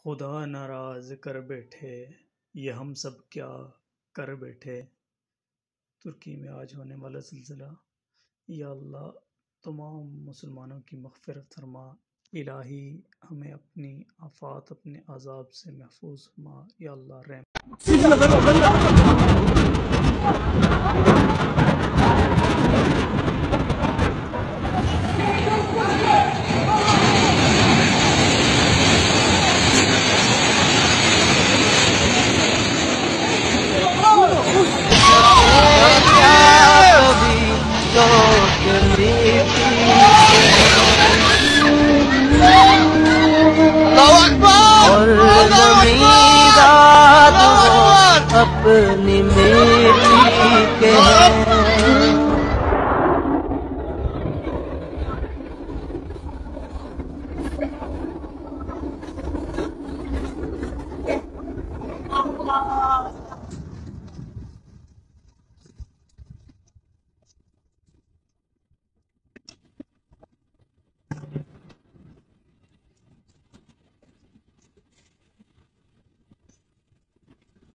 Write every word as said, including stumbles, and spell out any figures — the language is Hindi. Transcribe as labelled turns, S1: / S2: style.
S1: खुदा नाराज कर बैठे, ये हम सब क्या कर बैठे। तुर्की में आज होने वाला ज़िलज़ला, या अल्लाह तमाम मुसलमानों की मग़फ़िरत फरमा। इलाही हमें अपनी आफ़ात, अपने अज़ाब से महफूज फरमा। या अल्लाह रहम।
S2: अल्लाहु अकबर, अल्लाहु अकबर, अल्लाहु अकबर,
S3: अपनी